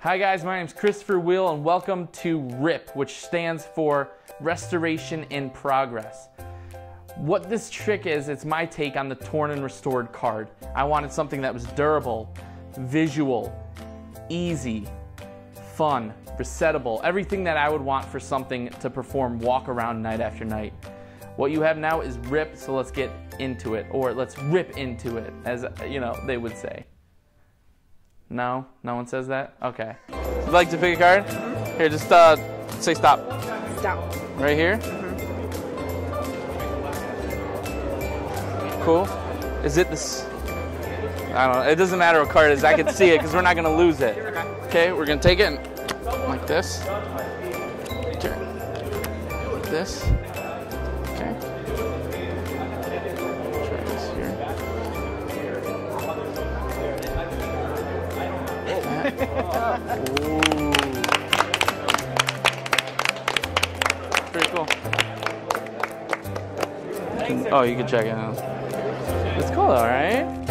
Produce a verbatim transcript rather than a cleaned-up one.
Hi guys, my name is Christopher Will and welcome to RIP, which stands for Restoration in Progress. What this trick is, it's my take on the torn and restored card. I wanted something that was durable, visual, easy, fun, resettable, everything that I would want for something to perform walk around night after night. What you have now is RIP, so let's get into it, or let's rip into it, as you know, they would say. No? No one says that? Okay. Would you like to pick a card? Mm-hmm. Here, just uh, say stop. Stop. Right here? Mm-hmm. Cool. Is it this? I don't know. It doesn't matter what card it is. I can see it because we're not going to lose it. Okay, we're going to take it and, like this. Okay. Like this. Okay. Try this here. Ooh. Pretty cool. Oh, you can check it out. It's cool though, right?